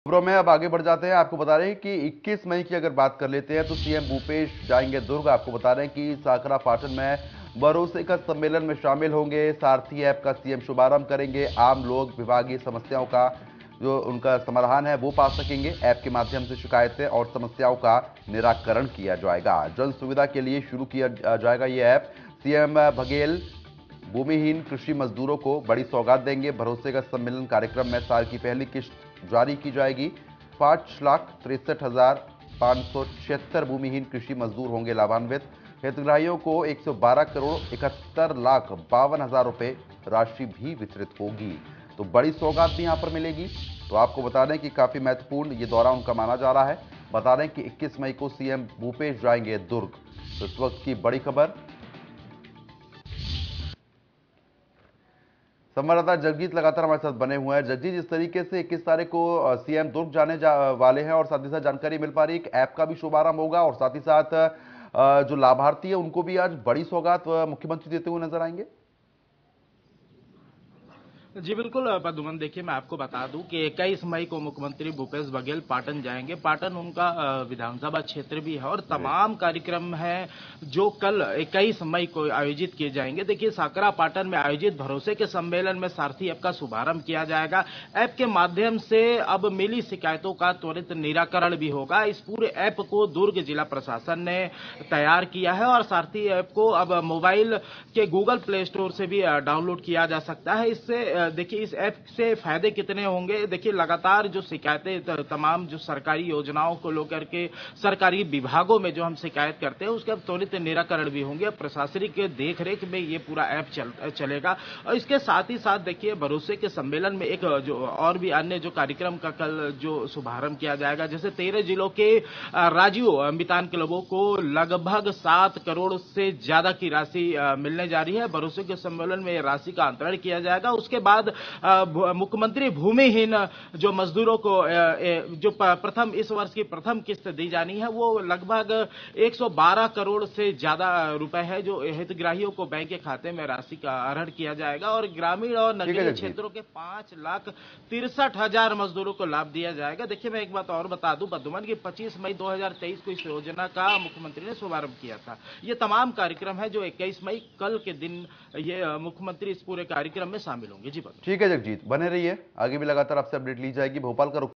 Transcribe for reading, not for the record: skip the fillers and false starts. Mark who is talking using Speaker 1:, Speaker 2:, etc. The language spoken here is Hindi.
Speaker 1: खबरों में अब आगे बढ़ जाते हैं। आपको बता रहे हैं कि 21 मई की अगर बात कर लेते हैं तो सीएम भूपेश जाएंगे दुर्ग। आपको बता रहे हैं कि साकरा पाटन में भरोसे का सम्मेलन में शामिल होंगे। सारथी ऐप का सीएम शुभारंभ करेंगे। आम लोग विभागीय समस्याओं का जो उनका समाधान है वो पा सकेंगे। ऐप के माध्यम से शिकायतें और समस्याओं का निराकरण किया जाएगा। जन सुविधा के लिए शुरू किया जाएगा ये ऐप। सीएम बघेल भूमिहीन कृषि मजदूरों को बड़ी सौगात देंगे। भरोसे का सम्मेलन कार्यक्रम में साल की पहली किश्त जारी की जाएगी। 5,63,576 भूमिहीन कृषि मजदूर होंगे लाभान्वित। हितग्राहियों को 112,61,52,हजार रुपए राशि भी वितरित होगी। तो बड़ी सौगात भी यहां पर मिलेगी। तो आपको बता दें कि काफी महत्वपूर्ण ये दौरा उनका माना जा रहा है। बता दें कि 21 मई को सीएम भूपेश जाएंगे दुर्ग। तो इस वक्त की बड़ी खबर। संवाददाता जगजीत लगातार हमारे साथ बने हुए हैं। जगजीत, जिस तरीके से 21 तारीख को सीएम दुर्ग वाले हैं और साथ ही साथ जानकारी मिल पा रही है, एक ऐप का भी शुभारंभ होगा और साथ ही साथ जो लाभार्थी है उनको भी आज बड़ी सौगात मुख्यमंत्री देते हुए नजर आएंगे।
Speaker 2: जी बिल्कुल पद्मन, देखिए मैं आपको बता दूं कि 21 मई को मुख्यमंत्री भूपेश बघेल पाटन जाएंगे। पाटन उनका विधानसभा क्षेत्र भी है और
Speaker 1: जी।
Speaker 2: तमाम कार्यक्रम हैं जो कल 21 मई को आयोजित किए जाएंगे। देखिए साकरा पाटन में आयोजित भरोसे के सम्मेलन में सारथी ऐप का शुभारंभ किया जाएगा। ऐप के माध्यम से अब मिली शिकायतों का त्वरित निराकरण भी होगा। इस पूरे ऐप को दुर्ग जिला प्रशासन ने तैयार किया है और सारथी ऐप को अब मोबाइल के गूगल प्ले स्टोर से भी डाउनलोड किया जा सकता है। इससे देखिए इस ऐप से फायदे कितने होंगे। देखिए लगातार जो शिकायतें तमाम जो सरकारी योजनाओं को लेकर के सरकारी विभागों में जो हम शिकायत करते हैं उसके अब त्वरित निराकरण भी होंगे। प्रशासनिक देखरेख में ये पूरा ऐप चलेगा। और इसके साथ ही साथ देखिए भरोसे के सम्मेलन में एक जो और भी अन्य जो कार्यक्रम का कल जो शुभारंभ किया जाएगा, जैसे 13 जिलों के राजीव मितान क्लबों को लगभग 7 करोड़ से ज्यादा की राशि मिलने जा रही है। भरोसे के सम्मेलन में राशि का अंतरण किया जाएगा। उसके बाद मुख्यमंत्री भूमिहीन जो मजदूरों को जो प्रथम इस वर्ष की प्रथम किस्त दी जानी है वो लगभग 112 करोड़ से ज्यादा रुपए है जो हितग्राहियों को बैंक के खाते में राशि का आहरण किया जाएगा। और ग्रामीण और
Speaker 1: ठीक है
Speaker 2: नगरीय
Speaker 1: जगजीत।
Speaker 2: क्षेत्रों के 5,63,000 मजदूरों को लाभ दिया जाएगा। देखिए मैं एक बात और बता दूं बद्दुमन की 25 मई 2023 को इस योजना का मुख्यमंत्री ने शुभारंभ किया था। ये तमाम कार्यक्रम है जो 21 मई कल के दिन ये मुख्यमंत्री इस पूरे कार्यक्रम में शामिल होंगे। जी
Speaker 1: ठीक है जगजीत, बने रहिए। आगे भी लगातार आपसे अपडेट ली जाएगी। भोपाल का रुख